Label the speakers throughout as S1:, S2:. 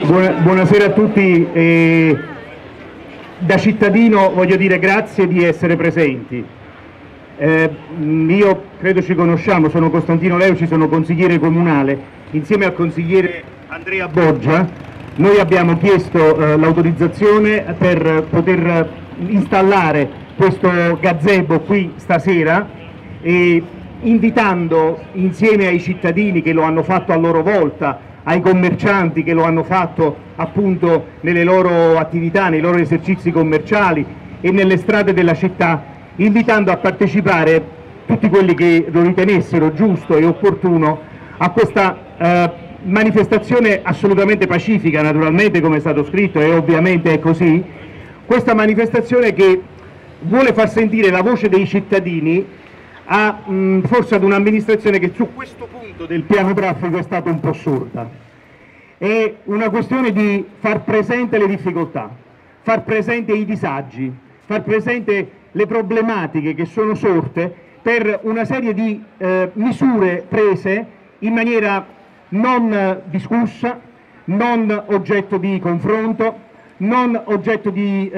S1: Buonasera a tutti. Da cittadino voglio dire grazie di essere presenti. Io credo ci conosciamo, sono Costantino Leuci, sono consigliere comunale. Insieme al consigliere Andrea Boggia noi abbiamo chiesto l'autorizzazione per poter installare questo gazebo qui stasera, e invitando insieme ai cittadini che lo hanno fatto a loro volta, ai commercianti che lo hanno fatto appunto nelle loro attività, nei loro esercizi commerciali e nelle strade della città, invitando a partecipare tutti quelli che lo ritenessero giusto e opportuno a questa manifestazione assolutamente pacifica, naturalmente, come è stato scritto, e ovviamente è così, questa manifestazione che vuole far sentire la voce dei cittadini forse ad un'amministrazione che su questo punto del piano traffico è stata un po' sorda. È una questione di far presente le difficoltà, far presente i disagi, far presente le problematiche che sono sorte per una serie di misure prese in maniera non discussa, non oggetto di confronto, non oggetto di,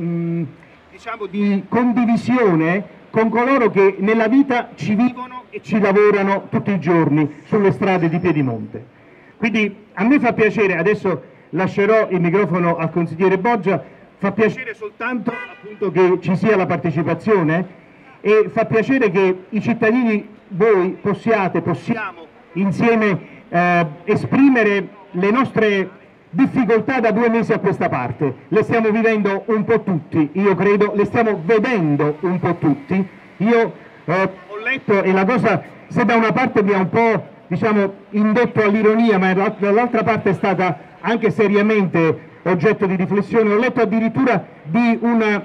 S1: diciamo, di condivisione con coloro che nella vita ci vivono e ci lavorano tutti i giorni sulle strade di Piedimonte. Quindi a me fa piacere, adesso lascerò il microfono al consigliere Boggia, fa piacere soltanto appunto che ci sia la partecipazione, e fa piacere che i cittadini, voi possiamo insieme esprimere le nostre difficoltà da 2 mesi a questa parte. Le stiamo vivendo un po' tutti, io credo, le stiamo vedendo un po' tutti. Io ho letto, e la cosa, se da una parte mi ha un po', diciamo, indotto all'ironia, ma dall'altra parte è stata anche seriamente oggetto di riflessione, ho letto addirittura di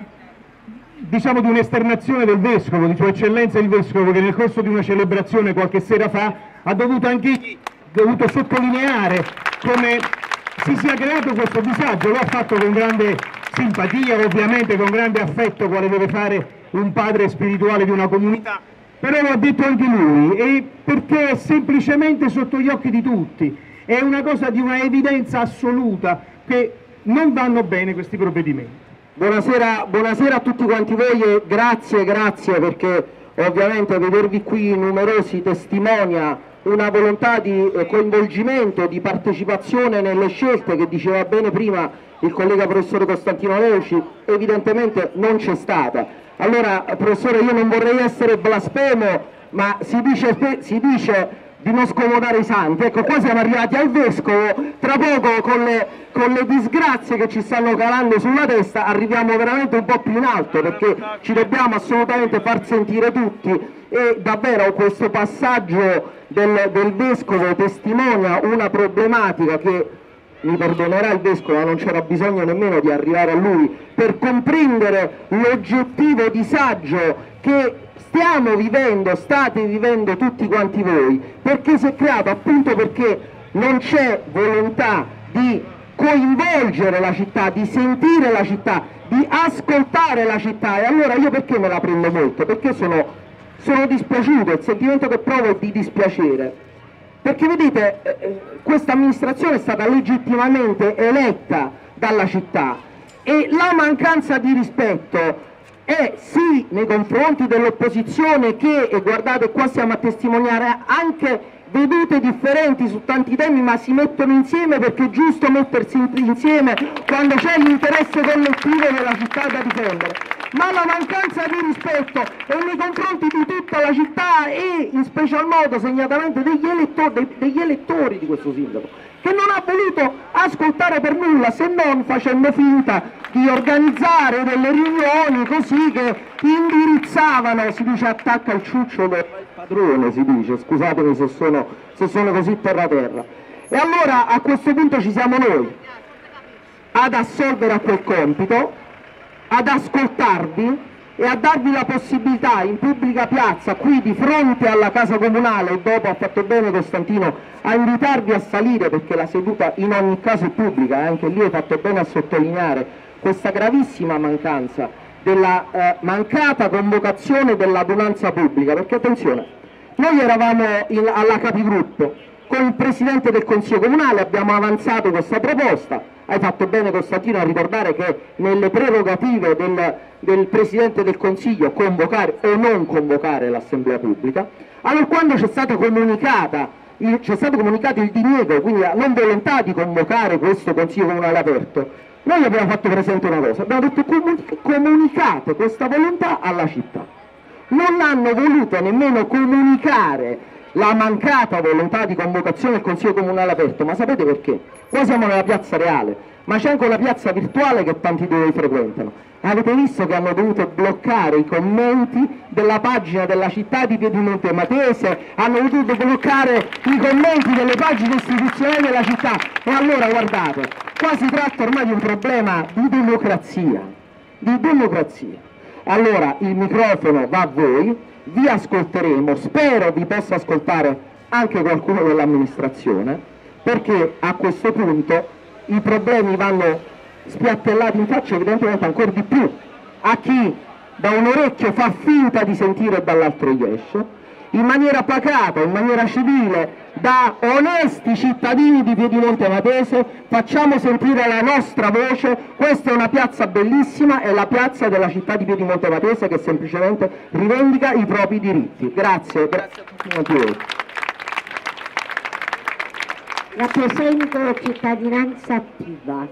S1: diciamo, di un'esternazione del Vescovo, di Sua Eccellenza il Vescovo, che nel corso di una celebrazione qualche sera fa ha dovuto anche sottolineare come si sia creato questo disagio. Lo ha fatto con grande simpatia, ovviamente con grande affetto, quale deve fare un padre spirituale di una comunità, però lo ha detto anche lui, e perché è semplicemente sotto gli occhi di tutti, è una cosa di una evidenza assoluta che non vanno bene questi provvedimenti.
S2: Buonasera a tutti quanti voi, e grazie perché ovviamente vedervi qui numerosi testimonia una volontà di coinvolgimento, di partecipazione nelle scelte che diceva bene prima il collega professore Costantino Leuci, evidentemente non c'è stata. Allora, professore, io non vorrei essere blasfemo, ma si dice di non scomodare i santi. Ecco, qua siamo arrivati al Vescovo, tra poco con le disgrazie che ci stanno calando sulla testa arriviamo veramente un po' più in alto, perché ci dobbiamo assolutamente far sentire tutti, e davvero questo passaggio del Vescovo testimonia una problematica che, mi perdonerà il Vescovo, ma non c'era bisogno nemmeno di arrivare a lui per comprendere l'oggettivo disagio che state vivendo tutti quanti voi, perché si è creato appunto perché non c'è volontà di coinvolgere la città, di sentire la città, di ascoltare la città. E allora io perché me la prendo molto? Perché sono dispiaciuto, il sentimento che provo è di dispiacere, perché vedete, questa amministrazione è stata legittimamente eletta dalla città, e la mancanza di rispetto è sì nei confronti dell'opposizione che, e guardate qua stiamo a testimoniare anche vedute differenti su tanti temi, ma si mettono insieme perché è giusto mettersi insieme quando c'è l'interesse collettivo della città da difendere. Ma la mancanza di rispetto è nei confronti di tutta la città, e in special modo segnatamente degli elettori di questo sindaco, che non ha voluto ascoltare per nulla, se non facendo finta di organizzare delle riunioni così che indirizzavano, si dice attacca il ciuccio del padrone, si dice, scusatemi se sono così terra. E allora a questo punto ci siamo noi ad assolvere a quel compito, ad ascoltarvi e a darvi la possibilità in pubblica piazza, qui di fronte alla casa comunale, e dopo ha fatto bene Costantino a invitarvi a salire perché la seduta in ogni caso è pubblica, anche lì hai fatto bene a sottolineare questa gravissima mancanza della mancata convocazione dell'adunanza pubblica, perché attenzione, noi eravamo alla capigruppo, con il Presidente del Consiglio Comunale abbiamo avanzato questa proposta. Hai fatto bene, Costantino, a ricordare che nelle prerogative del Presidente del Consiglio convocare o non convocare l'Assemblea Pubblica. Allora, quando c'è stato comunicato il diniego, quindi la non volontà di convocare questo Consiglio Comunale aperto, noi abbiamo fatto presente una cosa, abbiamo detto comunicate questa volontà alla città. Non hanno voluto nemmeno comunicare la mancata volontà di convocazione del Consiglio Comunale aperto, ma sapete perché? Qua siamo nella piazza reale, ma c'è anche la piazza virtuale che tanti di voi frequentano. Avete visto che hanno dovuto bloccare i commenti della pagina della città di Piedimonte Matese, hanno dovuto bloccare i commenti delle pagine istituzionali della città. E allora guardate, qua si tratta ormai di un problema di democrazia, Allora il microfono va a voi, vi ascolteremo, spero vi possa ascoltare anche qualcuno dell'amministrazione, perché a questo punto i problemi vanno spiattellati in faccia evidentemente ancora di più a chi da un orecchio fa finta di sentire e dall'altro gli esce, in maniera pacata, in maniera civile, da onesti cittadini di Piedimonte Matese facciamo sentire la nostra voce. Questa è una piazza bellissima, è la piazza della città di Piedimonte Matese che semplicemente rivendica i propri diritti. Grazie, grazie a tutti quanti voi.
S3: Rappresento Cittadinanza Attiva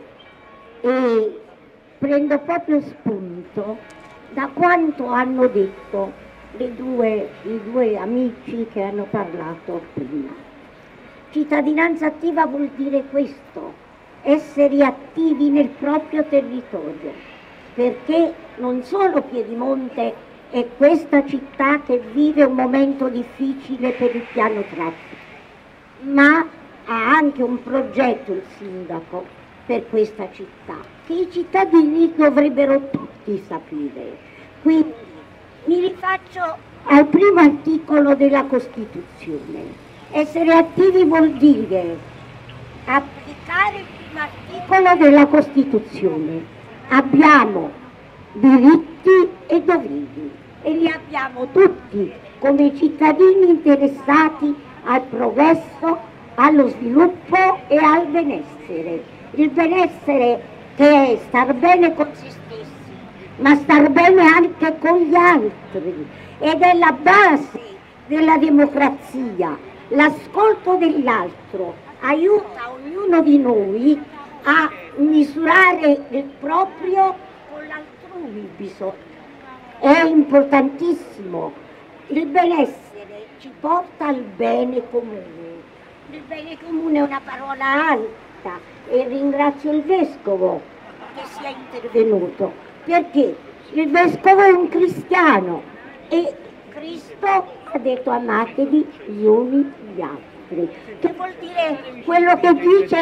S3: e prendo proprio spunto da quanto hanno detto i due amici che hanno parlato prima. Cittadinanza attiva vuol dire questo, essere attivi nel proprio territorio, perché non solo Piedimonte è questa città che vive un momento difficile per il piano traffico, ma ha anche un progetto il sindaco per questa città, che i cittadini dovrebbero tutti sapere. Quindi mi rifaccio al primo articolo della Costituzione. Essere attivi vuol dire applicare il primo articolo della Costituzione. Abbiamo diritti e doveri e li abbiamo tutti come cittadini interessati al progresso, allo sviluppo e al benessere. Il benessere che è star bene con se stessi, ma star bene anche con gli altri, ed è la base della democrazia. L'ascolto dell'altro aiuta ognuno di noi a misurare il proprio con l'altrui bisogno. È importantissimo. Il benessere ci porta al bene comune. Il bene comune è una parola alta e ringrazio il Vescovo che sia intervenuto, perché il Vescovo è un cristiano e Cristo ha detto amatevi gli uni gli altri, che vuol dire quello che dice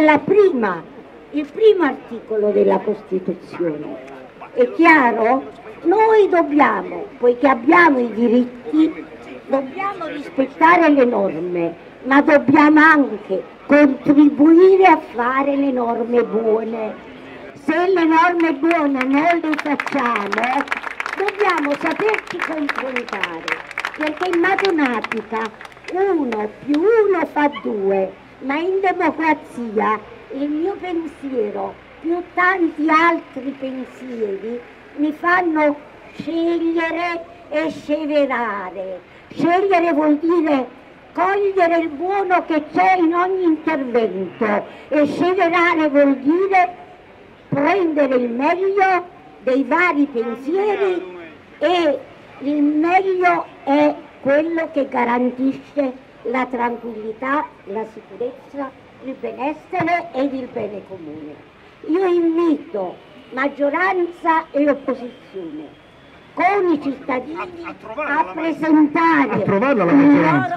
S3: il primo articolo della Costituzione. È chiaro? Noi dobbiamo, poiché abbiamo i diritti, dobbiamo rispettare le norme, ma dobbiamo anche contribuire a fare le norme buone. Se le norme buone non le facciamo, dobbiamo saperci confrontare, perché in matematica 1 più 1 fa 2, ma in democrazia il mio pensiero più tanti altri pensieri mi fanno scegliere e sceverare. Scegliere vuol dire cogliere il buono che c'è in ogni intervento e sceverare vuol dire prendere il meglio dei vari pensieri, e il meglio è quello che garantisce la tranquillità, la sicurezza, il benessere ed il bene comune. Io invito maggioranza e opposizione con i cittadini a presentare il loro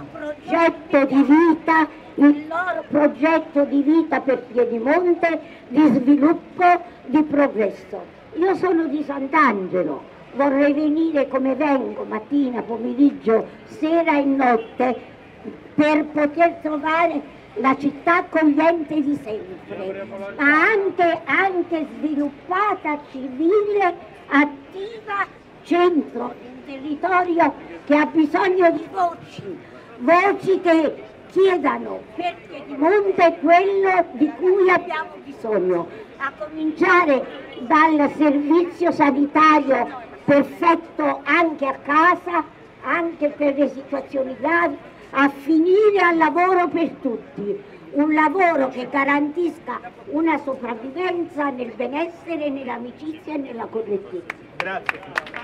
S3: progetto di vita per Piedimonte, di sviluppo, di progresso. Io sono di Sant'Angelo, vorrei venire come vengo mattina, pomeriggio, sera e notte per poter trovare la città accogliente di sempre, ma anche sviluppata, civile, attiva, centro di un territorio che ha bisogno di voci che chiedano per Piedimonte quello di cui abbiamo bisogno, a cominciare dal servizio sanitario perfetto anche a casa, anche per le situazioni gravi, a finire al lavoro per tutti, un lavoro che garantisca una sopravvivenza nel benessere, nell'amicizia e nella correttezza.
S1: Grazie.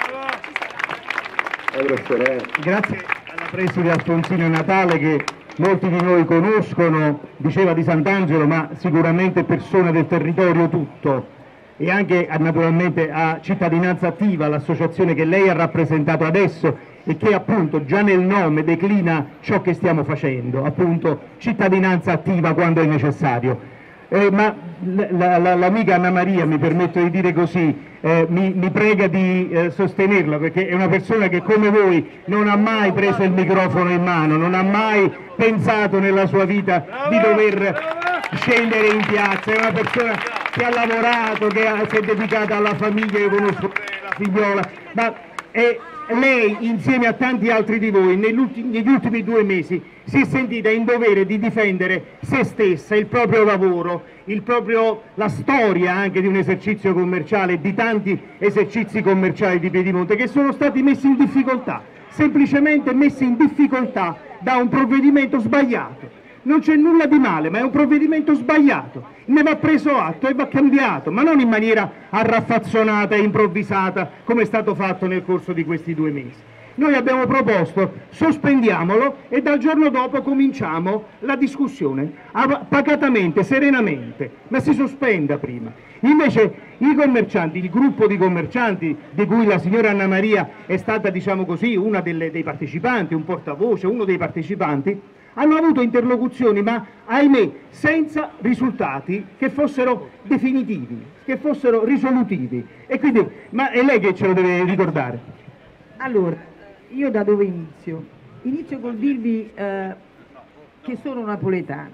S1: Grazie alla preside Alfonsina Natale, che molti di noi conoscono, diceva di Sant'Angelo, ma sicuramente persona del territorio tutto, e anche naturalmente a Cittadinanza Attiva, l'associazione che lei ha rappresentato adesso e che appunto già nel nome declina ciò che stiamo facendo, appunto cittadinanza attiva quando è necessario. Ma l'amica Anna Maria, mi permetto di dire così, mi prega di sostenerla, perché è una persona che come voi non ha mai preso il microfono in mano, non ha mai pensato nella sua vita di dover scendere in piazza, è una persona che ha lavorato, che si è dedicata alla famiglia, io conosco la figliola, ma lei insieme a tanti altri di voi negli ultimi 2 mesi si è sentita in dovere di difendere se stessa, il proprio lavoro, la storia anche di un esercizio commerciale, di tanti esercizi commerciali di Piedimonte che sono stati messi in difficoltà, semplicemente messi in difficoltà da un provvedimento sbagliato. Non c'è nulla di male, ma è un provvedimento sbagliato, ne va preso atto e va cambiato, ma non in maniera arraffazzonata e improvvisata come è stato fatto nel corso di questi 2 mesi. Noi abbiamo proposto sospendiamolo e dal giorno dopo cominciamo la discussione, pacatamente, serenamente, ma si sospenda prima. Invece i commercianti, il gruppo di commercianti di cui la signora Anna Maria è stata, diciamo così, una dei partecipanti, un portavoce, uno dei partecipanti, hanno avuto interlocuzioni, ma ahimè senza risultati che fossero definitivi, che fossero risolutivi. E quindi, ma è lei che ce lo deve ricordare.
S4: Allora, io da dove inizio? Inizio col dirvi che sono napoletana,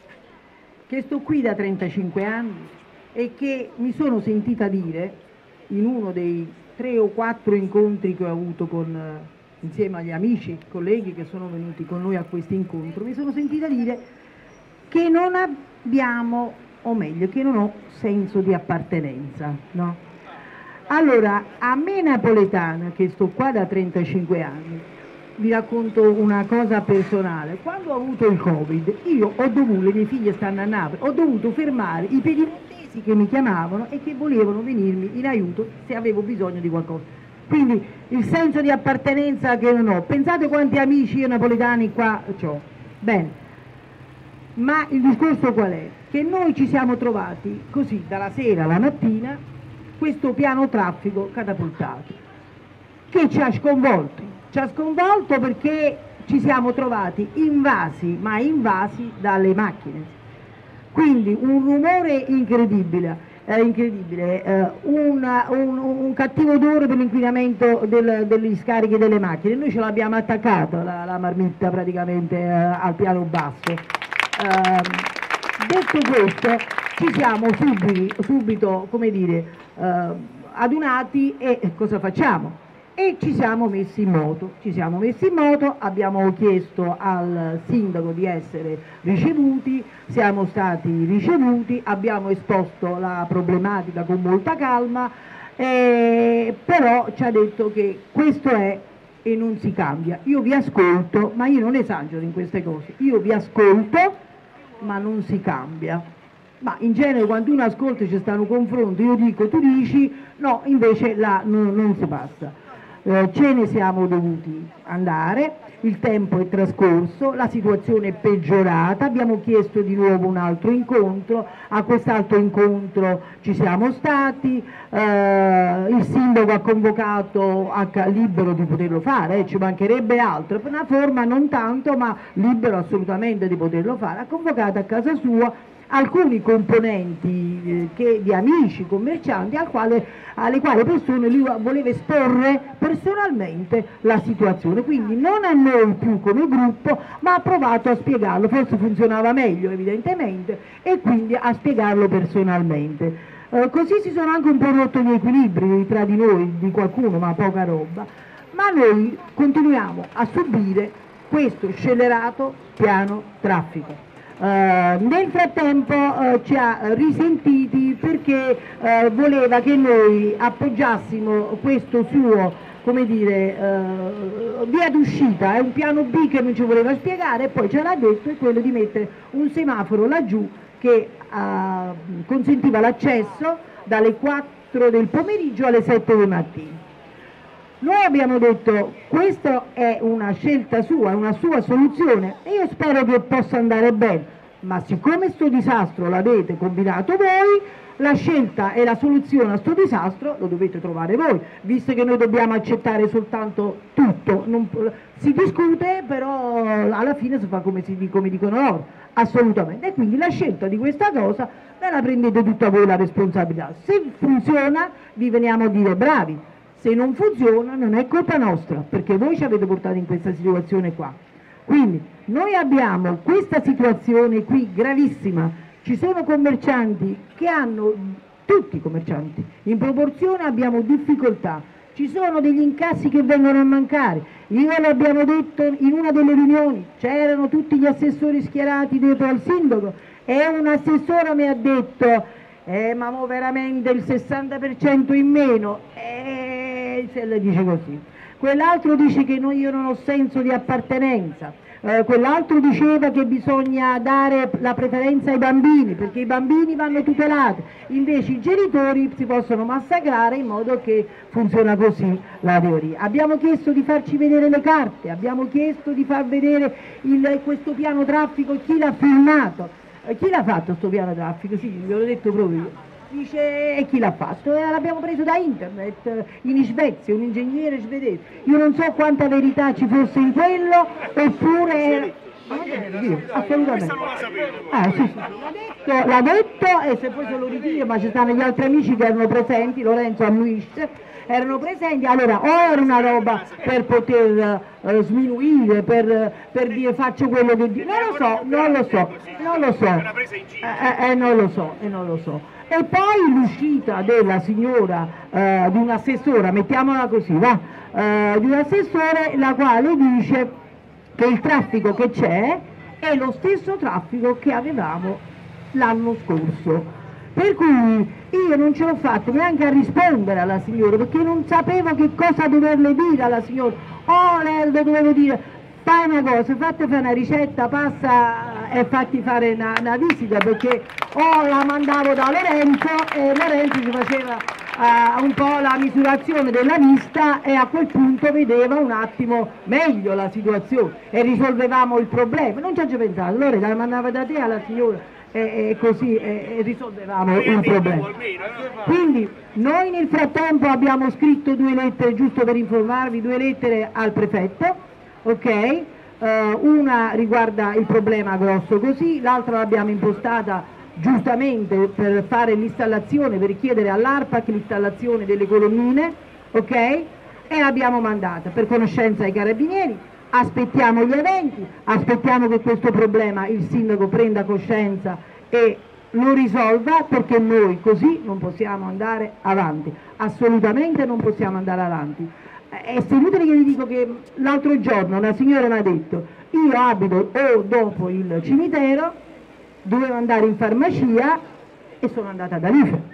S4: che sto qui da 35 anni e che mi sono sentita dire in uno dei 3 o 4 incontri che ho avuto insieme agli amici, colleghi che sono venuti con noi a questo incontro, mi sono sentita dire che non abbiamo, o meglio, che non ho senso di appartenenza, no? Allora, a me napoletana, che sto qua da 35 anni, vi racconto una cosa personale. Quando ho avuto il Covid, io ho dovuto, le mie figlie stanno a Napoli, ho dovuto fermare i piedimontesi che mi chiamavano e che volevano venirmi in aiuto se avevo bisogno di qualcosa. Quindi il senso di appartenenza che non ho, pensate quanti amici io napoletani qua ho. Bene, ma il discorso qual è? Che noi ci siamo trovati così dalla sera alla mattina questo piano traffico catapultato che ci ha sconvolto perché ci siamo trovati invasi, ma invasi dalle macchine, quindi un rumore incredibile, un cattivo odore per l'inquinamento degli scarichi delle macchine. Noi ce l'abbiamo attaccata la marmitta praticamente al piano basso. Detto questo, ci siamo subito come dire, adunati e cosa facciamo? E ci siamo messi in moto, abbiamo chiesto al sindaco di essere ricevuti, siamo stati ricevuti, abbiamo esposto la problematica con molta calma, però ci ha detto che questo è e non si cambia. Io vi ascolto, ma io non esagero in queste cose, io vi ascolto, ma non si cambia. Ma in genere quando uno ascolta ci stanno confronti, io dico, tu dici, no, invece là non si passa. Ce ne siamo dovuti andare, il tempo è trascorso, la situazione è peggiorata, abbiamo chiesto di nuovo un altro incontro, a quest'altro incontro ci siamo stati, il sindaco ha convocato, libero di poterlo fare, ci mancherebbe altro, per una forma non tanto, ma libero assolutamente di poterlo fare, ha convocato a casa sua alcuni componenti di amici commercianti alle quali persone lui voleva esporre personalmente la situazione, quindi non a noi più come gruppo, ma ha provato a spiegarlo, forse funzionava meglio evidentemente, e quindi a spiegarlo personalmente. Così si sono anche un po' rotti gli equilibri tra di noi, di qualcuno, ma poca roba, ma noi continuiamo a subire questo scellerato piano traffico. Nel frattempo ci ha risentiti perché voleva che noi appoggiassimo questo suo, come dire, via d'uscita, è un piano B che non ci voleva spiegare, e poi ce l'ha detto, è quello di mettere un semaforo laggiù che consentiva l'accesso dalle 4 del pomeriggio alle 7 del mattino. Noi abbiamo detto questa è una scelta sua, è una sua soluzione e io spero che possa andare bene, ma siccome sto disastro l'avete combinato voi, la scelta e la soluzione a sto disastro lo dovete trovare voi, visto che noi dobbiamo accettare soltanto tutto, si discute però alla fine si fa come dicono loro, assolutamente, e quindi la scelta di questa cosa ve la prendete tutta voi la responsabilità, se funziona vi veniamo a dire bravi, se non funziona non è colpa nostra, perché voi ci avete portato in questa situazione qua. Quindi noi abbiamo questa situazione qui gravissima, ci sono commercianti che hanno, tutti i commercianti, in proporzione abbiamo difficoltà, ci sono degli incassi che vengono a mancare, io l'abbiamo detto in una delle riunioni, c'erano tutti gli assessori schierati dietro al sindaco e un assessore mi ha detto ma mo veramente il 60% in meno, se le dice così. Quell'altro dice che io non ho senso di appartenenza, quell'altro diceva che bisogna dare la preferenza ai bambini perché i bambini vanno tutelati, invece i genitori si possono massacrare in modo che funziona così la teoria. Abbiamo chiesto di farci vedere le carte, abbiamo chiesto di far vedere questo piano traffico, chi l'ha filmato. Chi l'ha fatto sto piano traffico? Sì, ve l'ho detto proprio io. Dice, e chi l'ha fatto? L'abbiamo preso da internet, in Svezia, un ingegnere svedese. Io non so quanta verità ci fosse in quello, oppure... assolutamente. Sì. L'ha detto e se poi se lo ritira, ma ci stanno gli altri amici che erano presenti, Lorenzo ammuisce, erano presenti, allora o era una roba per poter sminuire, per dire faccio quello che dico, non lo so. E poi l'uscita della signora, di un'assessora, mettiamola così, di un assessore la quale dice che il traffico che c'è è lo stesso traffico che avevamo l'anno scorso. Per cui io non ce l'ho fatto neanche a rispondere alla signora perché non sapevo che cosa doverle dire alla signora. Le dovevo dire fai una cosa, fate fare una ricetta, passa e fatti fare una visita, perché la mandavo da Lorenzo e Lorenzo ci faceva un po' la misurazione della vista e a quel punto vedeva un attimo meglio la situazione e risolvevamo il problema. Non ci ho già pensato, Lorenzo la mandava da te alla signora e così risolvevamo il problema. Quindi noi nel frattempo abbiamo scritto 2 lettere, giusto per informarvi, 2 lettere al prefetto, ok? Una riguarda il problema grosso così, l'altra l'abbiamo impostata giustamente per fare l'installazione, per chiedere all'ARPAC l'installazione delle colonnine, ok? E l'abbiamo mandata per conoscenza ai carabinieri. Aspettiamo gli eventi, aspettiamo che questo problema il sindaco prenda coscienza e lo risolva, perché noi così non possiamo andare avanti, assolutamente non possiamo andare avanti. È inutile che vi dico che l'altro giorno una signora mi ha detto io abito dopo il cimitero, dovevo andare in farmacia e sono andata da Life.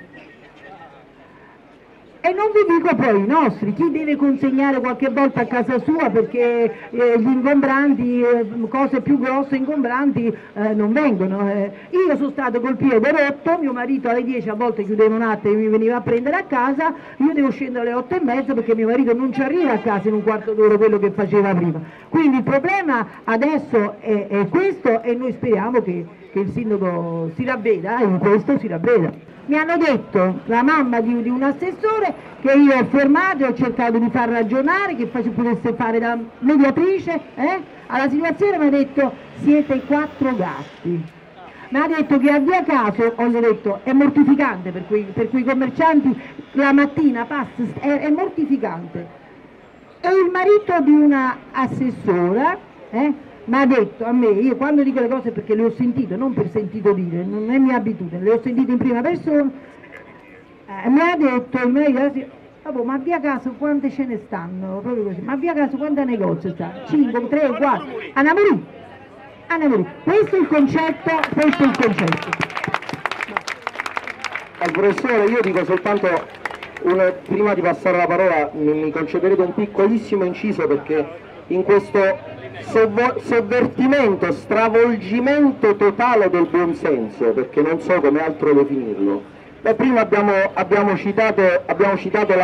S4: E non vi dico poi i nostri, chi deve consegnare qualche volta a casa sua perché gli ingombranti, cose più grosse ingombranti non vengono. Io sono stato col piede rotto, mio marito alle 10 a volte chiudeva un attimo e mi veniva a prendere a casa, io devo scendere alle 8:30 perché mio marito non ci arriva a casa in un quarto d'ora quello che faceva prima. Quindi il problema adesso è questo e noi speriamo che il sindaco si ravveda, in questo si ravveda. Mi hanno detto, la mamma di un assessore, che io ho fermato e ho cercato di far ragionare, che potesse fare da mediatrice alla situazione, mi ha detto siete 4 gatti. Mi ha detto che a via caso, ho detto, è mortificante per quei commercianti, la mattina passa, è mortificante. E il marito di una assessora, mi ha detto a me, io quando dico le cose perché le ho sentite, non per sentito dire, non è mia abitudine, le ho sentite in prima persona, mi ha detto Vabbè, ma via caso quante ce ne stanno? Proprio così. Ma via caso quante negozi stanno? 5, 3, 4. Anna Maria, questo è il concetto, questo è il concetto.
S2: Al professore io dico soltanto, prima di passare la parola, mi concederete un piccolissimo inciso, perché in questo sovvertimento, stravolgimento totale del buonsenso, perché non so come altro definirlo, prima abbiamo citato la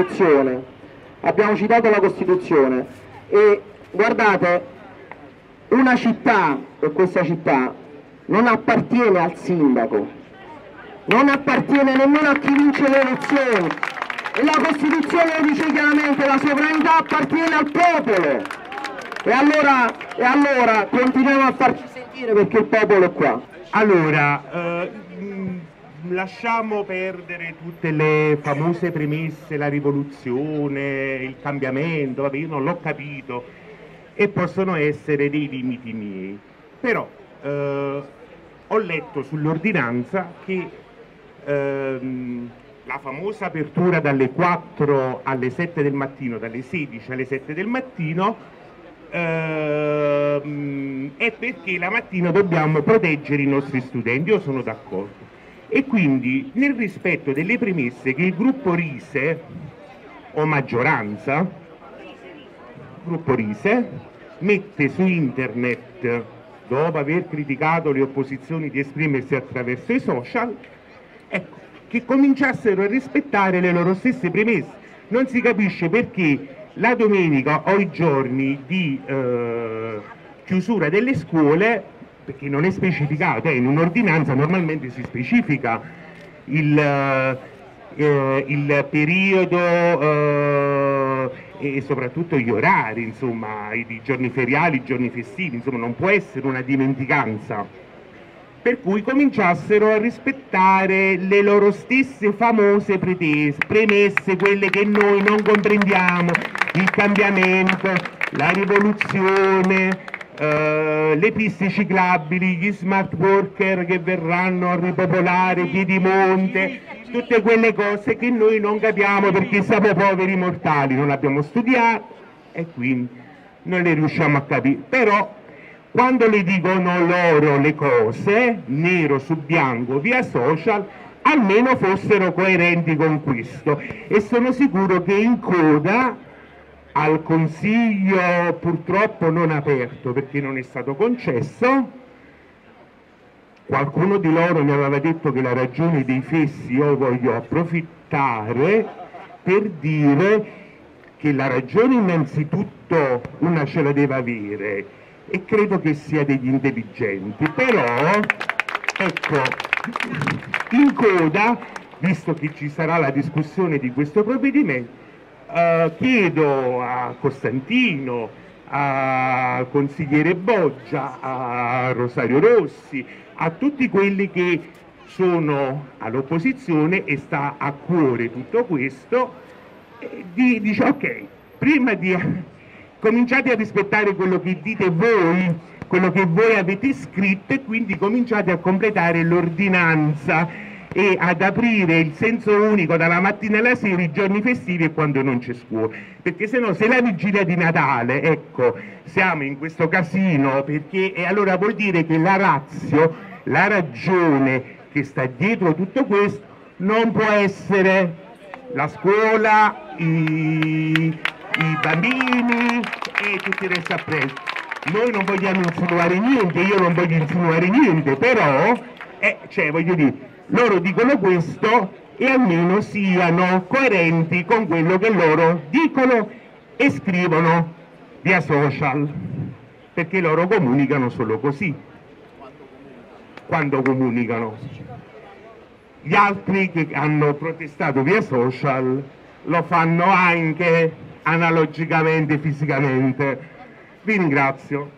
S2: Costituzione, e guardate, una città, e questa città non appartiene al sindaco, non appartiene nemmeno a chi vince le elezioni, e la Costituzione lo dice chiaramente: la sovranità appartiene al popolo. E allora continuiamo a farci sentire, perché il popolo è qua.
S5: Allora, lasciamo perdere tutte le famose premesse, la rivoluzione, il cambiamento, vabbè, io non l'ho capito e possono essere dei limiti miei, però ho letto sull'ordinanza che la famosa apertura dalle 4 alle 7 del mattino, dalle 16 alle 7 del mattino, è perché la mattina dobbiamo proteggere i nostri studenti. Io sono d'accordo, e quindi nel rispetto delle premesse che il gruppo Rise o maggioranza, gruppo Rise, mette su internet, dopo aver criticato le opposizioni di esprimersi attraverso i social, ecco, che cominciassero a rispettare le loro stesse premesse. Non si capisce perché la domenica o i giorni di chiusura delle scuole, perché non è specificato, in un'ordinanza normalmente si specifica il periodo e soprattutto gli orari, insomma, i giorni feriali, i giorni festivi, insomma non può essere una dimenticanza. Per cui cominciassero a rispettare le loro stesse famose premesse, quelle che noi non comprendiamo: il cambiamento, la rivoluzione, le piste ciclabili, gli smart worker che verranno a ripopolare Piedimonte, tutte quelle cose che noi non capiamo perché siamo poveri mortali, non abbiamo studiato e quindi non le riusciamo a capire. Però quando le dicono loro le cose, nero su bianco via social, almeno fossero coerenti con questo. E sono sicuro che in coda al Consiglio, purtroppo non aperto perché non è stato concesso, qualcuno di loro mi aveva detto che la ragione dei fessi, io voglio approfittare per dire che la ragione innanzitutto una ce la deve avere, e credo che sia degli intelligenti, però ecco, in coda, visto che ci sarà la discussione di questo provvedimento, chiedo a Costantino, al consigliere Boggia, a Rosario Rossi, a tutti quelli che sono all'opposizione e sta a cuore tutto questo, dice ok, prima di cominciate a rispettare quello che dite voi, quello che voi avete scritto, e quindi cominciate a completare l'ordinanza e ad aprire il senso unico dalla mattina alla sera, i giorni festivi e quando non c'è scuola, perché se no, se la vigilia di Natale, ecco, siamo in questo casino, perché e allora vuol dire che la ratio, la ragione che sta dietro tutto questo non può essere la scuola, i bambini e tutto il resto appresso. Noi non vogliamo insinuare niente, io non voglio insinuare niente, però cioè voglio dire, loro dicono questo e almeno siano coerenti con quello che loro dicono e scrivono via social, perché loro comunicano solo così, quando comunicano. Gli altri che hanno protestato via social lo fanno anche analogicamente, fisicamente. Vi ringrazio.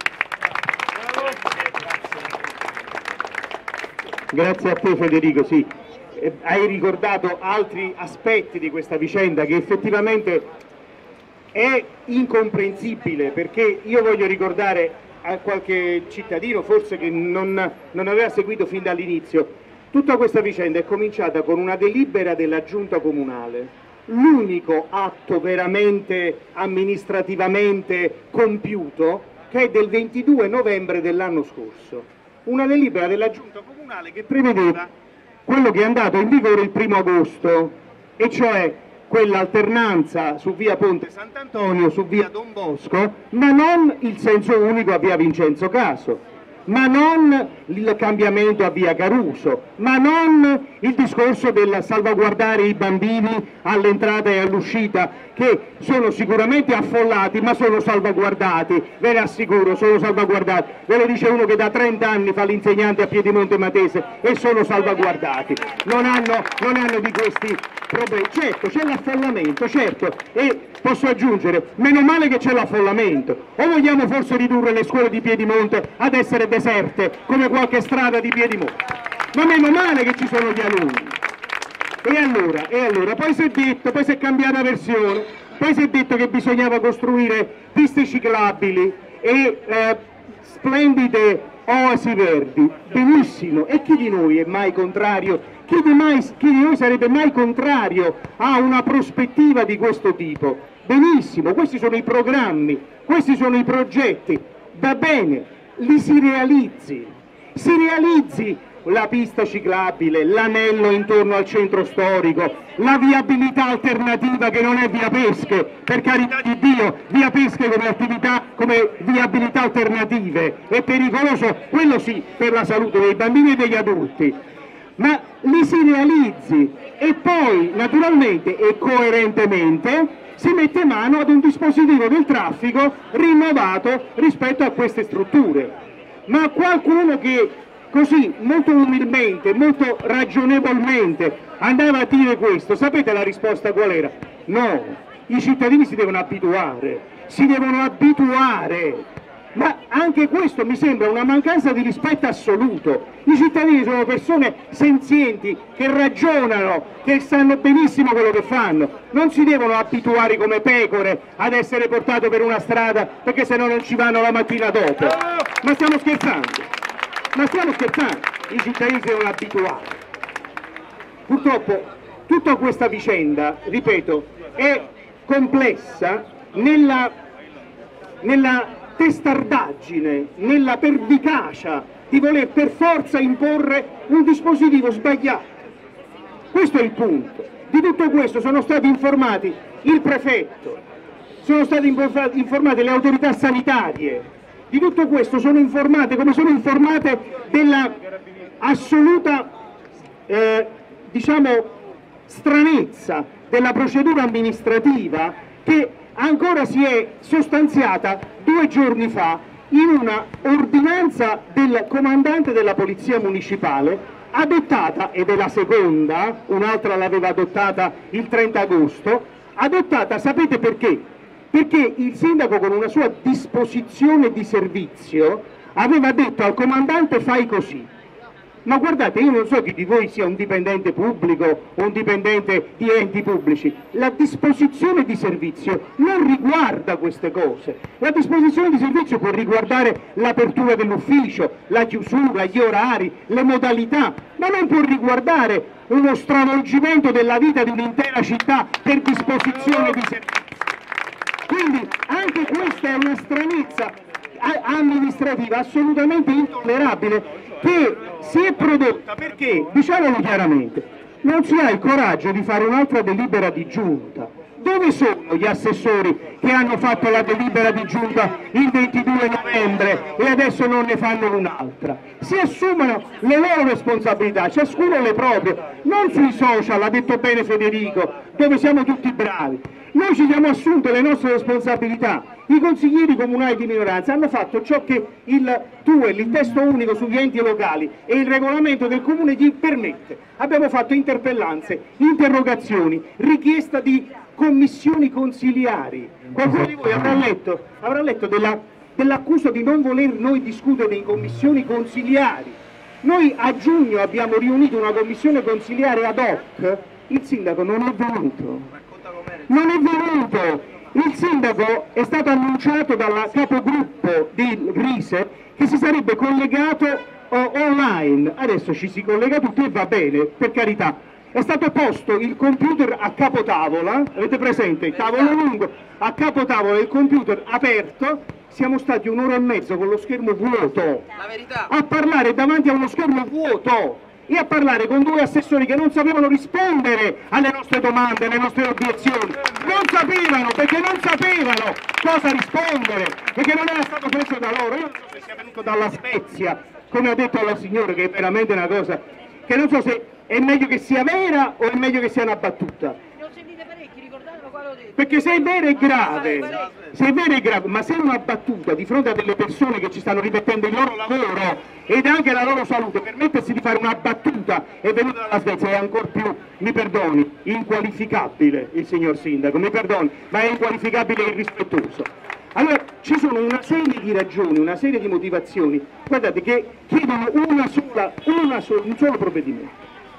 S1: Grazie a te Federico, sì. Hai ricordato altri aspetti di questa vicenda che effettivamente è incomprensibile, perché io voglio ricordare a qualche cittadino forse che non aveva seguito fin dall'inizio, tutta questa vicenda è cominciata con una delibera della giunta comunale l'unico atto veramente amministrativamente compiuto, che è del 22 novembre dell'anno scorso, una delibera della Giunta Comunale che prevedeva quello che è andato in vigore il 1° agosto, e cioè quell'alternanza su via Ponte Sant'Antonio, su via Don Bosco, ma non il senso unico a via Vincenzo Caso, ma non il cambiamento a via Caruso, ma non il discorso del salvaguardare i bambini all'entrata e all'uscita, che sono sicuramente affollati, ma sono salvaguardati, ve ne assicuro, sono salvaguardati. Ve lo dice uno che da 30 anni fa l'insegnante a Piedimonte Matese, e sono salvaguardati, non hanno di questi problemi. Certo, c'è l'affollamento, certo, e posso aggiungere, meno male che c'è l'affollamento. O vogliamo forse ridurre le scuole di Piedimonte ad essere deserte, come qualche strada di Piedimonte? Ma meno male che ci sono gli alunni. E allora, poi si è detto, poi si è cambiata versione, poi si è detto che bisognava costruire piste ciclabili e splendide oasi verdi. Benissimo, e chi di noi è mai contrario? Chi di noi sarebbe mai contrario a una prospettiva di questo tipo? Benissimo, questi sono i programmi, questi sono i progetti, va bene, li si realizzi la pista ciclabile, l'anello intorno al centro storico, la viabilità alternativa che non è via Pesche, per carità di Dio, via Pesche come viabilità alternative è pericoloso, quello sì, per la salute dei bambini e degli adulti, ma li si realizzi e poi naturalmente e coerentemente si mette mano ad un dispositivo del traffico rinnovato rispetto a queste strutture. Ma qualcuno che così molto umilmente, molto ragionevolmente andava a dire questo, sapete la risposta qual era? No, i cittadini si devono abituare, ma anche questo mi sembra una mancanza di rispetto assoluto. I cittadini sono persone senzienti, che ragionano, che sanno benissimo quello che fanno, non si devono abituare come pecore ad essere portati per una strada perché se no non ci vanno la mattina dopo. Ma stiamo scherzando? I cittadini si devono abituare. Purtroppo tutta questa vicenda, ripeto, è complessa nella testardaggine, nella pervicacia di voler per forza imporre un dispositivo sbagliato. Questo è il punto. Di tutto questo sono stati informati il prefetto, sono state informate le autorità sanitarie, di tutto questo sono informate, come sono informate della assoluta stranezza della procedura amministrativa che ancora si è sostanziata 2 giorni fa in una ordinanza del comandante della polizia municipale adottata, ed è la seconda, un'altra l'aveva adottata il 30 agosto, adottata sapete perché? Perché il sindaco con una sua disposizione di servizio aveva detto al comandante fai così. Ma guardate, io non so chi di voi sia un dipendente pubblico o un dipendente di enti pubblici, la disposizione di servizio non riguarda queste cose. La disposizione di servizio può riguardare l'apertura dell'ufficio, la chiusura, gli orari, le modalità, ma non può riguardare uno stravolgimento della vita di un'intera città per disposizione di servizio. Quindi anche questa è una stranezza amministrativa assolutamente intollerabile che si è prodotta perché, diciamolo chiaramente, non si ha il coraggio di fare un'altra delibera di giunta. Dove sono gli assessori che hanno fatto la delibera di giunta il 22 novembre e adesso non ne fanno un'altra? Si assumono le loro responsabilità, ciascuno le proprie, non sui social, ha detto bene Federico, dove siamo tutti bravi. Noi ci siamo assunte le nostre responsabilità, i consiglieri comunali di minoranza hanno fatto ciò che il TUEL, il testo unico sugli enti locali e il regolamento del comune gli permette. Abbiamo fatto interpellanze, interrogazioni, richiesta di commissioni consiliari. Qualcuno di voi avrà letto dell'accusa di non voler noi discutere in commissioni consiliari. Noi a giugno abbiamo riunito una commissione consiliare ad hoc, il sindaco non è venuto. Non è venuto, il sindaco è stato annunciato dalla capogruppo di Rise che si sarebbe collegato online, adesso ci si collega tutti e va bene, per carità, è stato posto il computer a capotavola, avete presente? Il tavolo lungo, a capotavola il computer aperto, siamo stati un'ora e mezza con lo schermo vuoto, a parlare davanti a uno schermo vuoto e a parlare con due assessori che non sapevano rispondere alle nostre domande, alle nostre obiezioni, non sapevano, perché non sapevano cosa rispondere, perché non era stato preso da loro. Io non so se sia venuto dalla Spezia, come ha detto la signora, che è veramente una cosa che non so se è meglio che sia vera o è meglio che sia una battuta.
S6: Ne ho sentite parecchi, ricordatelo quello detto.
S1: Perché se è vero è grave, se è vero è grave, ma se è una battuta di fronte a delle persone che ci stanno rimettendo il loro lavoro ed anche la loro salute, permettersi di fare una battuta è venuta dalla Svezia, è ancor più, mi perdoni, inqualificabile il signor Sindaco, mi perdoni, ma è inqualificabile e irrispettoso. Allora, ci sono una serie di ragioni, una serie di motivazioni, guardate, che chiedono un solo provvedimento.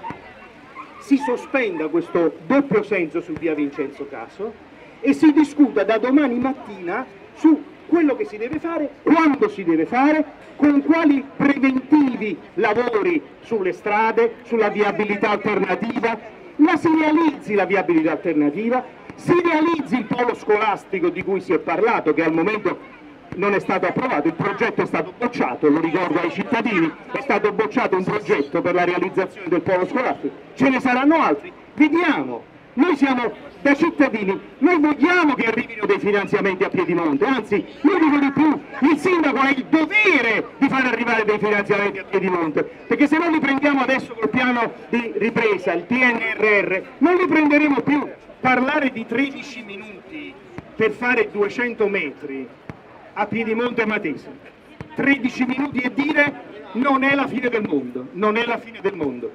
S1: Si sospenda questo doppio senso su via Vincenzo Caso e si discuta da domani mattina su quello che si deve fare, quando si deve fare, con quali preventivi lavori sulle strade, sulla viabilità alternativa, la si realizzi la viabilità alternativa, si realizzi il polo scolastico di cui si è parlato, che al momento non è stato approvato, il progetto è stato bocciato, lo ricordo ai cittadini, è stato bocciato un progetto per la realizzazione del polo scolastico, ce ne saranno altri, vediamo, noi siamo da cittadini, noi vogliamo che arrivino dei finanziamenti a Piedimonte, anzi, io dico di più, il sindaco ha il dovere di far arrivare dei finanziamenti a Piedimonte, perché se non li prendiamo adesso col piano di ripresa, il PNRR, non li prenderemo più. Parlare di 13 minuti per fare 200 metri a Piedimonte Matese, 13 minuti e dire non è la fine del mondo, non è la fine del mondo.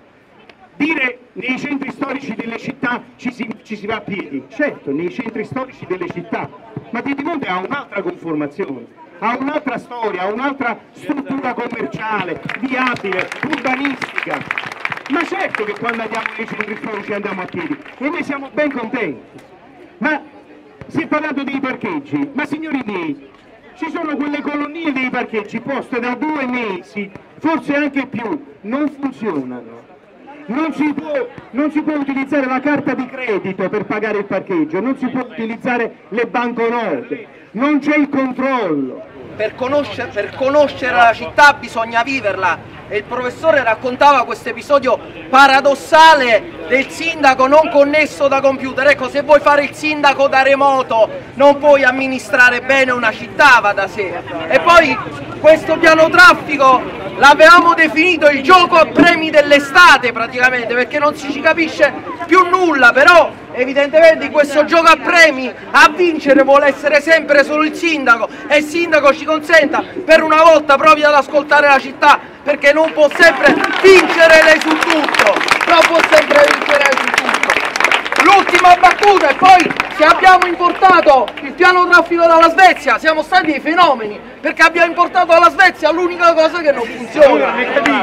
S1: Dire nei centri storici delle città ci si va a piedi, certo, nei centri storici delle città, ma Piedimonte ha un'altra conformazione, ha un'altra storia, ha un'altra struttura commerciale, viabile, urbanistica. Ma certo che quando andiamo nei centri storici andiamo a piedi e noi siamo ben contenti. Ma si è parlato dei parcheggi, ma signori miei, ci sono quelle colonnine dei parcheggi poste da 2 mesi, forse anche più, non funzionano. Non si può utilizzare la carta di credito per pagare il parcheggio, non si può utilizzare le banconote, non c'è il controllo.
S7: Per conoscere la città bisogna viverla e il professore raccontava questo episodio paradossale del sindaco non connesso da computer. Ecco, se vuoi fare il sindaco da remoto non puoi amministrare bene una città, va da sé. E poi questo piano traffico l'avevamo definito il gioco a premi dell'estate praticamente, perché non si ci capisce più nulla, però evidentemente in questo gioco a premi a vincere vuole essere sempre solo il sindaco e il sindaco ci consenta, per una volta provi ad ascoltare la città, perché non può sempre vincere lei su tutto, non può sempre vincere lei su tutto. L'ultima battuta, e poi se abbiamo importato il piano traffico dalla Svezia siamo stati dei fenomeni, perché abbiamo importato dalla Svezia l'unica cosa che non funziona.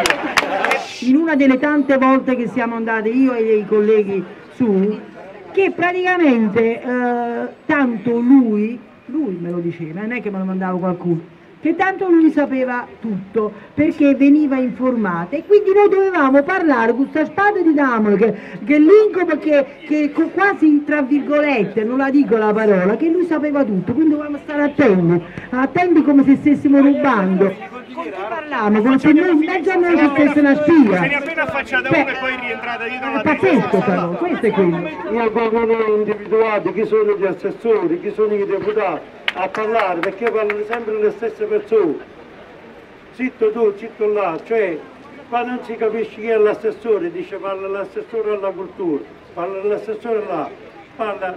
S4: In una delle tante volte che siamo andati io e i colleghi su, che praticamente tanto lui me lo diceva, non è che me lo mandava qualcuno, che tanto lui sapeva tutto perché veniva informato e quindi noi dovevamo parlare con questa spada di Damocle che l'incubo che quasi tra virgolette, non la dico la parola, che lui sapeva tutto, quindi dovevamo stare attenti come se stessimo rubando. Con chi parliamo? Come se noi in mezzo a noi ci stesse una spia.
S1: Se ne è appena affacciata una e poi è rientrata dietro la
S4: pazzesco però, questo è quello.
S2: Io avevo individuato chi sono gli assessori, chi sono i deputati a parlare, perché parlano sempre le stesse persone. Zitto tu, zitto là, cioè quando non si capisce chi è l'assessore, dice parla l'assessore alla cultura, parla l'assessore là, parla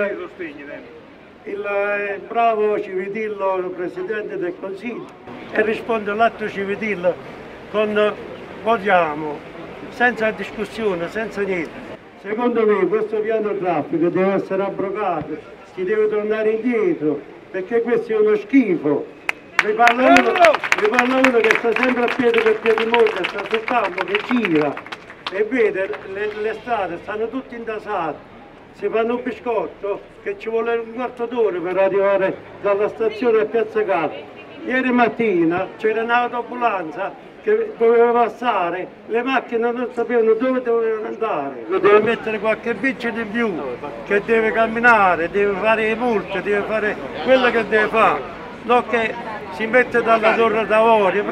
S2: il bravo Civitillo, presidente del Consiglio, e risponde l'altro Civitillo con votiamo, senza discussione, senza niente. Secondo me questo piano traffico deve essere abrogato, si deve tornare indietro, perché questo è uno schifo. Vi parla uno che sta sempre a piedi per Piedimonte, sta sul campo che gira e vede le strade stanno tutte intasate. Si fanno un biscotto che ci vuole un quarto d'ora per arrivare dalla stazione a Piazza Calvo. Ieri mattina c'era un'autoambulanza
S8: che doveva passare, le macchine non sapevano dove dovevano andare, lo deve mettere qualche vigile in più che deve camminare, deve fare le multe, deve fare quello che deve fare, non che si mette dalla torre d'avorio,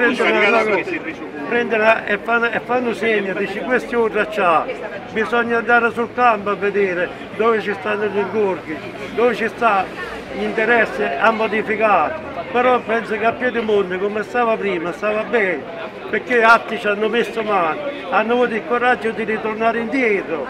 S8: prendono e fanno segno, dice questo è un tracciato, bisogna andare sul campo a vedere dove ci stanno gli ingorghi, dove ci sta l'interesse a modificare, però penso che a Piedemonte come stava prima stava bene, perché altri ci hanno messo mano, hanno avuto il coraggio di ritornare indietro,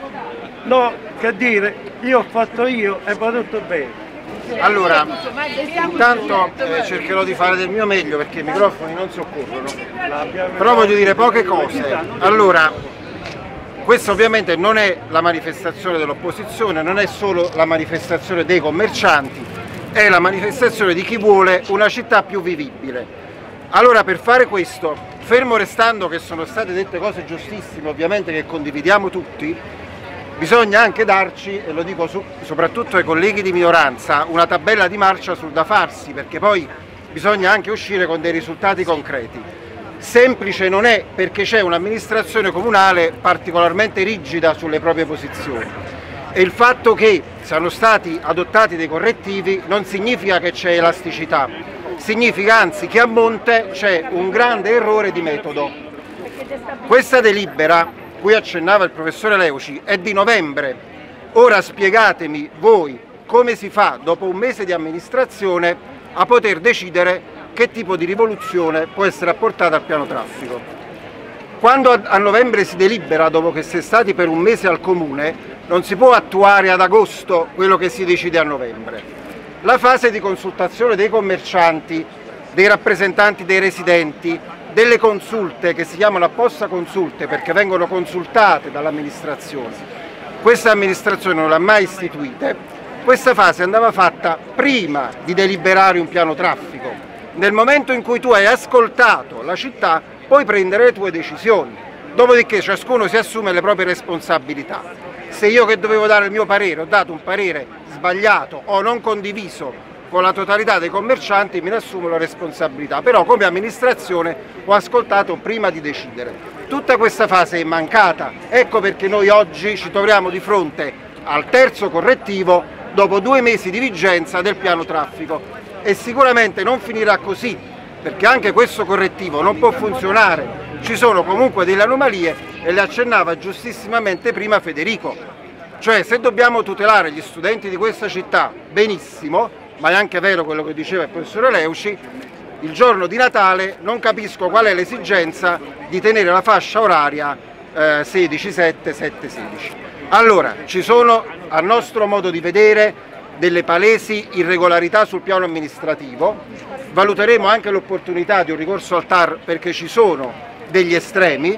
S8: no, che dire, io ho fatto io e va tutto bene.
S9: Allora, intanto cercherò di fare del mio meglio perché i microfoni non soccorrono, però voglio dire poche cose. Allora, questa ovviamente non è la manifestazione dell'opposizione, non è solo la manifestazione dei commercianti, è la manifestazione di chi vuole una città più vivibile. Allora, per fare questo, fermo restando che sono state dette cose giustissime, ovviamente che condividiamo tutti, bisogna anche darci, e lo dico soprattutto ai colleghi di minoranza, una tabella di marcia sul da farsi, perché poi bisogna anche uscire con dei risultati concreti. Semplice non è, perché c'è un'amministrazione comunale particolarmente rigida sulle proprie posizioni e il fatto che siano stati adottati dei correttivi non significa che c'è elasticità, significa anzi che a monte c'è un grande errore di metodo. Questa delibera, cui accennava il professore Leuci, è di novembre. Ora spiegatemi voi come si fa dopo un mese di amministrazione a poter decidere che tipo di rivoluzione può essere apportata al piano traffico. Quando a novembre si delibera, dopo che si è stati per un mese al comune, non si può attuare ad agosto quello che si decide a novembre. La fase di consultazione dei commercianti, dei rappresentanti dei residenti, delle consulte che si chiamano apposta consulte perché vengono consultate dall'amministrazione, questa amministrazione non l'ha mai istituita, questa fase andava fatta prima di deliberare un piano traffico. Nel momento in cui tu hai ascoltato la città puoi prendere le tue decisioni, dopodiché ciascuno si assume le proprie responsabilità. Se io che dovevo dare il mio parere ho dato un parere sbagliato o non condiviso con la totalità dei commercianti, me ne assumo la responsabilità, però come amministrazione ho ascoltato prima di decidere. Tutta questa fase è mancata, ecco perché noi oggi ci troviamo di fronte al terzo correttivo dopo 2 mesi di vigenza del piano traffico e sicuramente non finirà così, perché anche questo correttivo non può funzionare, ci sono comunque delle anomalie e le accennava giustissimamente prima Federico, cioè se dobbiamo tutelare gli studenti di questa città benissimo, ma è anche vero quello che diceva il professore Leuci, il giorno di Natale non capisco qual è l'esigenza di tenere la fascia oraria 16-7, 7-16. Allora, ci sono, a nostro modo di vedere, delle palesi irregolarità sul piano amministrativo, valuteremo anche l'opportunità di un ricorso al TAR perché ci sono degli estremi.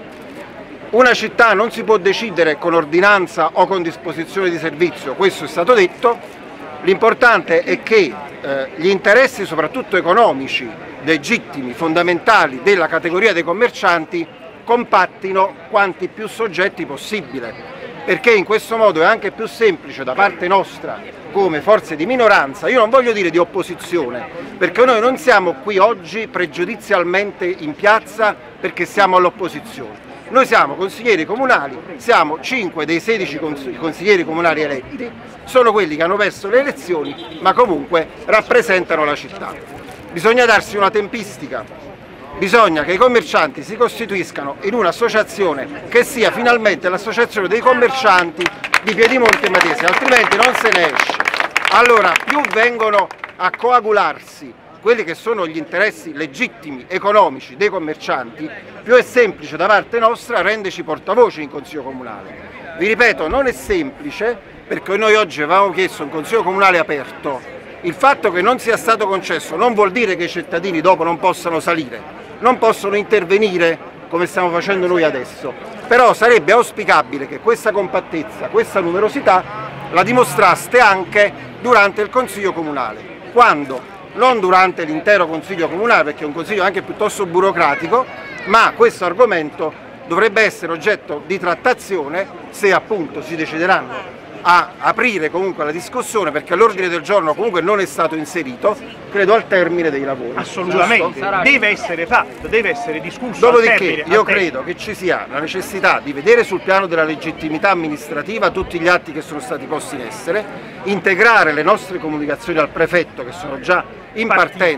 S9: Una città non si può decidere con ordinanza o con disposizione di servizio, questo è stato detto. L'importante è che gli interessi soprattutto economici, legittimi, fondamentali della categoria dei commercianti compattino quanti più soggetti possibile, perché in questo modo è anche più semplice da parte nostra come forze di minoranza, io non voglio dire di opposizione, perché noi non siamo qui oggi pregiudizialmente in piazza perché siamo all'opposizione. Noi siamo consiglieri comunali, siamo 5 dei 16 consiglieri comunali eletti, sono quelli che hanno perso le elezioni, ma comunque rappresentano la città. Bisogna darsi una tempistica, bisogna che i commercianti si costituiscano in un'associazione che sia finalmente l'associazione dei commercianti di Piedimonte Matese, altrimenti non se ne esce. Allora, più vengono a coagularsi quelli che sono gli interessi legittimi, economici dei commercianti, più è semplice da parte nostra renderci portavoce in Consiglio Comunale. Vi ripeto, non è semplice perché noi oggi avevamo chiesto un Consiglio Comunale aperto. Il fatto che non sia stato concesso non vuol dire che i cittadini dopo non possano salire, non possono intervenire come stiamo facendo noi adesso, però sarebbe auspicabile che questa compattezza, questa numerosità la dimostraste anche durante il Consiglio Comunale, quando non durante l'intero Consiglio Comunale, perché è un Consiglio anche piuttosto burocratico, ma questo argomento dovrebbe essere oggetto di trattazione se appunto si decideranno a aprire comunque la discussione, perché l'ordine del giorno comunque non è stato inserito, credo al termine dei lavori.
S1: Assolutamente, deve essere fatto, deve essere discusso.
S9: Dopodiché io credo che ci sia la necessità di vedere sul piano della legittimità amministrativa tutti gli atti che sono stati posti in essere, integrare le nostre comunicazioni al prefetto che sono già in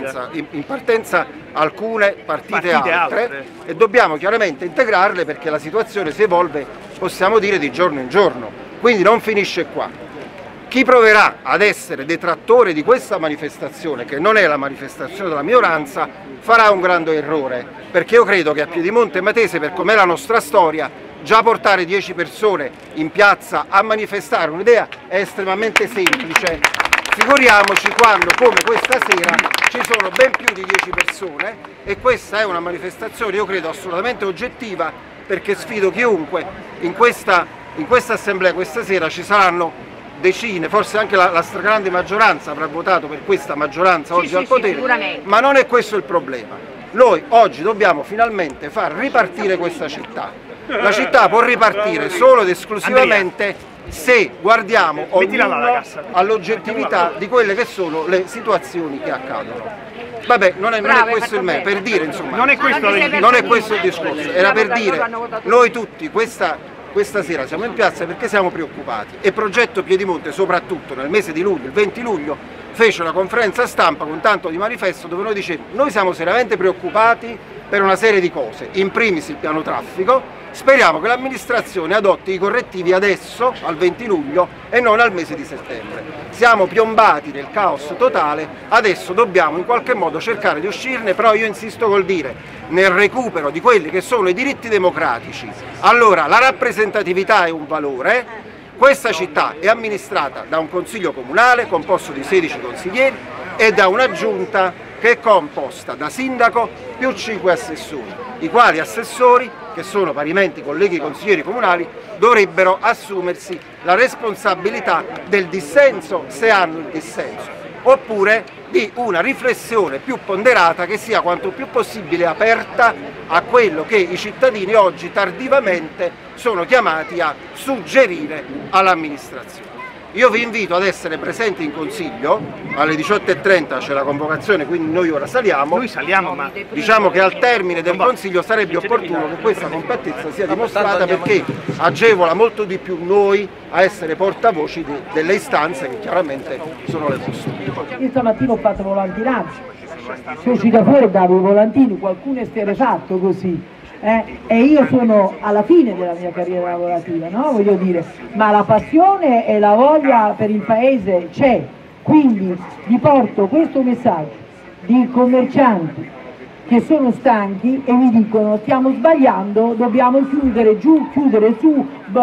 S9: partenza alcune, partite altre, e dobbiamo chiaramente integrarle perché la situazione si evolve, possiamo dire, di giorno in giorno. Quindi non finisce qua. Chi proverà ad essere detrattore di questa manifestazione, che non è la manifestazione della minoranza, farà un grande errore, perché io credo che a Piedimonte Matese, per com'è la nostra storia, già portare 10 persone in piazza a manifestare un'idea è estremamente semplice. Figuriamoci quando, come questa sera, ci sono ben più di 10 persone, e questa è una manifestazione, io credo, assolutamente oggettiva, perché sfido chiunque in questa assemblea questa sera ci saranno decine, forse anche la stragrande maggioranza avrà votato per questa maggioranza oggi al potere, ma non è questo il problema. Noi oggi dobbiamo finalmente far ripartire questa città. La città può ripartire solo ed esclusivamente se guardiamo ognuno all'oggettività di quelle che sono le situazioni che accadono. Vabbè, non è questo il me, per dire, insomma, non è questo il discorso, era per dire, noi tutti questa sera siamo in piazza perché siamo preoccupati, e Progetto Piedimonte soprattutto nel mese di luglio, il 20 luglio, fece una conferenza stampa con tanto di manifesto dove noi dicevamo: noi siamo seriamente preoccupati per una serie di cose, in primis il piano traffico, speriamo che l'amministrazione adotti i correttivi adesso, al 20 luglio, e non al mese di settembre. Siamo piombati nel caos totale, adesso dobbiamo in qualche modo cercare di uscirne, però io insisto col dire, nel recupero di quelli che sono i diritti democratici. Allora, la rappresentatività è un valore, questa città è amministrata da un consiglio comunale composto di 16 consiglieri e da una giunta che è composta da sindaco più 5 assessori, i quali assessori, che sono parimenti colleghi consiglieri comunali, dovrebbero assumersi la responsabilità del dissenso, se hanno il dissenso, oppure di una riflessione più ponderata che sia quanto più possibile aperta a quello che i cittadini oggi tardivamente sono chiamati a suggerire all'amministrazione. Io vi invito ad essere presenti in Consiglio, alle 18:30 c'è la convocazione, quindi noi ora saliamo. Noi saliamo, ma diciamo che al termine del Consiglio sarebbe opportuno che questa compattezza sia dimostrata, perché agevola molto di più noi a essere portavoci delle istanze che chiaramente sono le vostre.
S4: Io stamattina ho fatto volantinaggio, sono uscita fuori e davo i volantini, qualcuno è sterefatto così. E io sono alla fine della mia carriera lavorativa, no? Voglio dire, ma la passione e la voglia per il paese c'è, quindi vi porto questo messaggio di commercianti che sono stanchi e mi dicono: stiamo sbagliando, dobbiamo chiudere giù, chiudere su,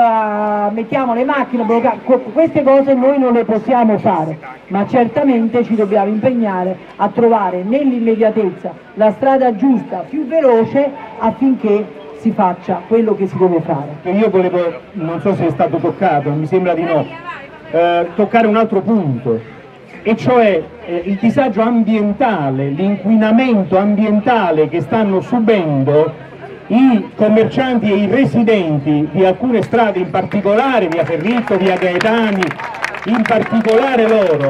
S4: mettiamo le macchine, queste cose noi non le possiamo fare, ma certamente ci dobbiamo impegnare a trovare nell'immediatezza la strada giusta, più veloce, affinché si faccia quello che si deve fare.
S1: Io volevo, non so se è stato toccato, mi sembra di no, toccare un altro punto, e cioè il disagio ambientale, l'inquinamento ambientale che stanno subendo i commercianti e i residenti di alcune strade, in particolare via Ferritto, via Gaetani, in particolare loro,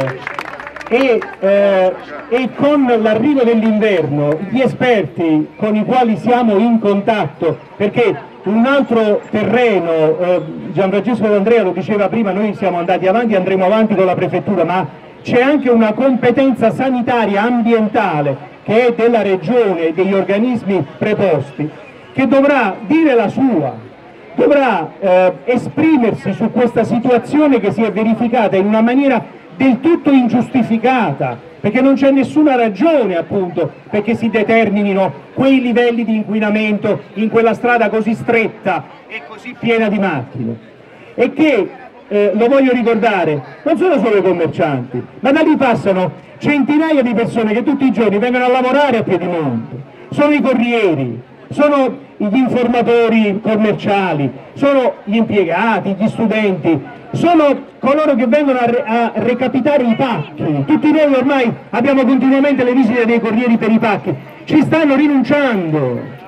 S1: e con l'arrivo dell'inverno gli esperti con i quali siamo in contatto, perché un altro terreno, Gianfrancesco D'Andrea lo diceva prima, noi siamo andati avanti e andremo avanti con la prefettura, ma c'è anche una competenza sanitaria ambientale che è della regione e degli organismi preposti, che dovrà dire la sua, dovrà esprimersi su questa situazione che si è verificata in una maniera del tutto ingiustificata, perché non c'è nessuna ragione appunto perché si determinino quei livelli di inquinamento in quella strada così stretta e così piena di macchine, e che lo voglio ricordare, non sono solo i commercianti, ma da lì passano centinaia di persone che tutti i giorni vengono a lavorare a Piedimonte, sono i corrieri, sono gli informatori commerciali, sono gli impiegati, gli studenti, sono coloro che vengono a recapitare i pacchi. Tutti noi ormai abbiamo continuamente le visite dei corrieri per i pacchi, ci stanno rinunciando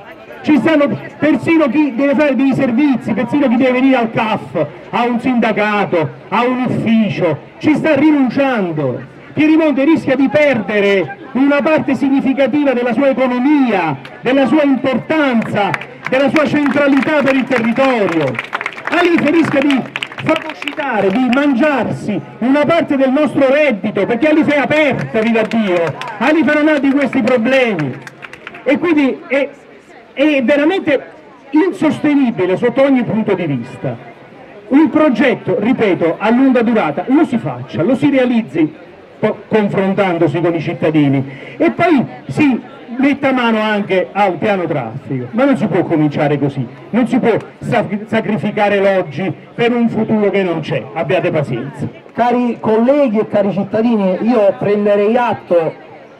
S1: ci stanno persino chi deve fare dei servizi, persino chi deve venire al CAF, a un sindacato, a un ufficio, ci sta rinunciando. Piedimonte rischia di perdere una parte significativa della sua economia, della sua importanza, della sua centralità per il territorio. Alife rischia di fagocitare, di mangiarsi una parte del nostro reddito, perché Alife è aperta, viva Dio, Alife non ha di questi problemi, e quindi è veramente insostenibile sotto ogni punto di vista. Un progetto, ripeto, a lunga durata lo si faccia, lo si realizzi confrontandosi con i cittadini e poi si metta mano anche al piano traffico, ma non si può cominciare così, non si può sacrificare l'oggi per un futuro che non c'è, abbiate pazienza.
S2: Cari colleghi e cari cittadini, io prenderei atto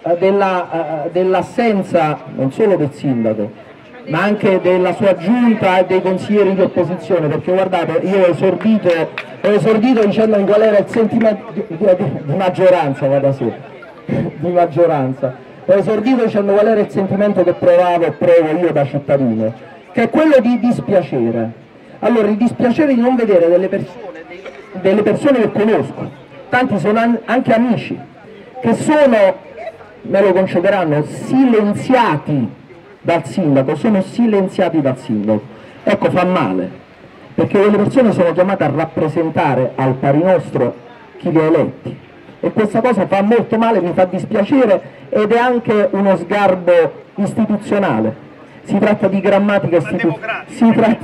S2: dell'assenza non solo del sindaco, ma anche della sua giunta e dei consiglieri di opposizione, perché guardate, io ho esordito dicendo qual era il sentimento di maggioranza, vada su, di maggioranza, ho esordito dicendo qual era il sentimento che provo io da cittadino, che è quello di dispiacere. Allora, il dispiacere di non vedere delle persone che conosco, tanti sono anche amici, che sono, me lo concederanno, silenziati dal sindaco, sono silenziati dal sindaco. Ecco, fa male, perché quelle persone sono chiamate a rappresentare al pari nostro chi li ha eletti, e questa cosa fa molto male, mi fa dispiacere, ed è anche uno sgarbo istituzionale. Si tratta di grammatica istituzionale.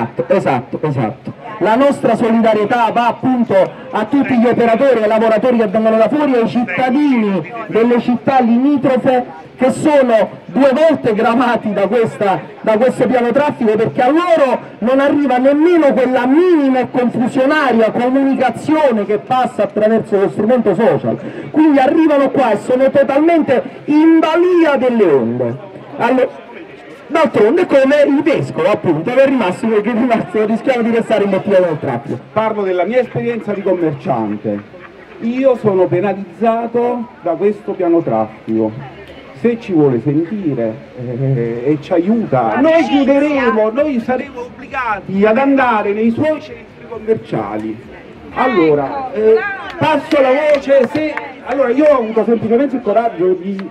S2: Esatto. La nostra solidarietà va appunto a tutti gli operatori e lavoratori che vengono da fuori e ai cittadini delle città limitrofe, che sono 2 volte gravati da questo piano traffico, perché a loro non arriva nemmeno quella minima e confusionaria comunicazione che passa attraverso lo strumento social. Quindi arrivano qua e sono totalmente in balia delle onde. Allora, d'altronde come il vescovo appunto che rischiano di restare imbottigliati nel traffico.
S10: Parlo della mia esperienza di commerciante. Io sono penalizzato da questo piano traffico. Se ci vuole sentire e ci aiuta, noi chiuderemo, noi saremo obbligati ad andare nei suoi centri commerciali. Allora, passo la voce. Allora, io ho avuto semplicemente il coraggio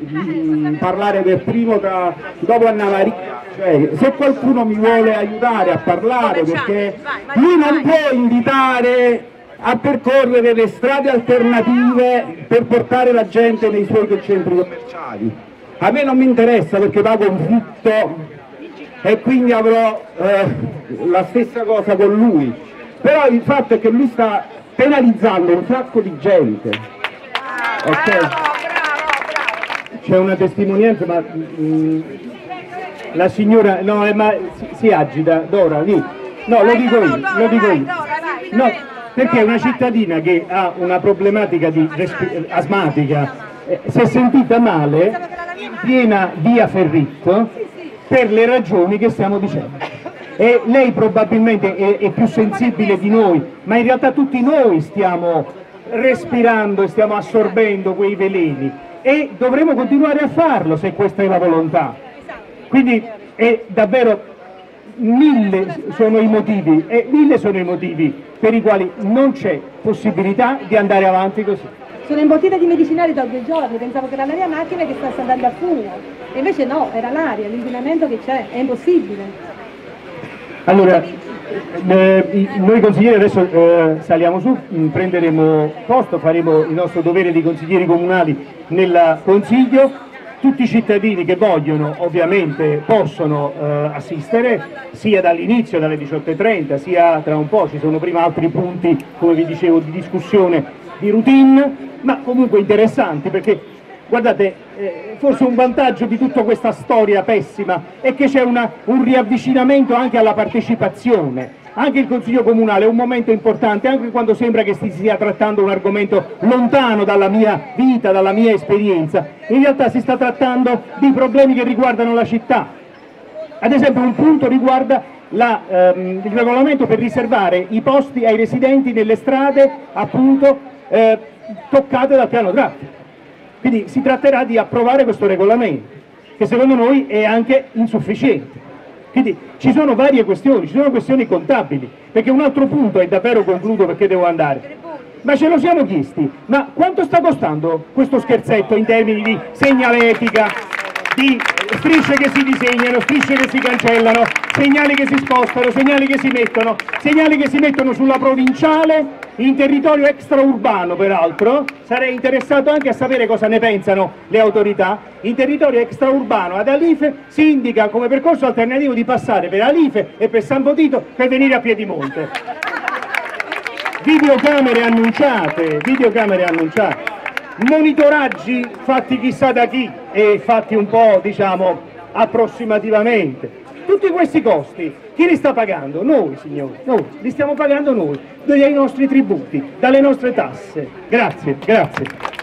S10: di parlare per primo dopo Anna Maria, cioè se qualcuno mi vuole aiutare a parlare, perché lui non può invitare a percorrere le strade alternative per portare la gente nei suoi centri commerciali. A me non mi interessa, perché pago un fitto e quindi avrò la stessa cosa con lui, però il fatto è che lui sta penalizzando un sacco di gente. Okay.
S1: C'è una testimonianza, ma la signora ma si agita, Dora, lì. No, lo dico io. No, perché è una cittadina che ha una problematica asmatica, si è sentita male in piena via Ferritto per le ragioni che stiamo dicendo. E lei probabilmente è più sensibile di noi, ma in realtà tutti noi stiamo respirando e stiamo assorbendo quei veleni, e dovremo continuare a farlo se questa è la volontà. Quindi è davvero mille sono i motivi per i quali non c'è possibilità di andare avanti così.
S6: Sono imbottita di medicinali da 2 giorni, pensavo che era la mia macchina che stesse andando a fumo, e invece no, era l'aria, l'inquinamento che c'è, è impossibile.
S1: Allora, noi consiglieri adesso saliamo su, prenderemo posto, faremo il nostro dovere di consiglieri comunali nel Consiglio. Tutti i cittadini che vogliono ovviamente possono assistere, sia dall'inizio, dalle 18:30, sia tra un po', ci sono prima altri punti, come vi dicevo, di discussione, di routine, ma comunque interessanti, perché guardate, forse un vantaggio di tutta questa storia pessima è che c'è un riavvicinamento anche alla partecipazione. Anche il Consiglio Comunale è un momento importante, anche quando sembra che si stia trattando un argomento lontano dalla mia vita, dalla mia esperienza. In realtà si sta trattando di problemi che riguardano la città. Ad esempio un punto riguarda il regolamento per riservare i posti ai residenti nelle strade appunto toccate dal piano traffico. Quindi si tratterà di approvare questo regolamento, che secondo noi è anche insufficiente. Quindi ci sono varie questioni, ci sono questioni contabili, perché un altro punto, e davvero concludo perché devo andare, ma ce lo siamo chiesti, ma quanto sta costando questo scherzetto in termini di segnaletica, di strisce che si disegnano, strisce che si cancellano, segnali che si spostano, segnali che si mettono sulla provinciale, in territorio extraurbano peraltro, sarei interessato anche a sapere cosa ne pensano le autorità, in territorio extraurbano ad Alife si indica come percorso alternativo di passare per Alife e per San Potito per venire a Piedimonte. Videocamere annunciate, monitoraggi fatti chissà da chi e fatti un po', diciamo, approssimativamente. Tutti questi costi, chi li sta pagando? Noi, signori, noi, li stiamo pagando noi, dai nostri tributi, dalle nostre tasse. Grazie, grazie.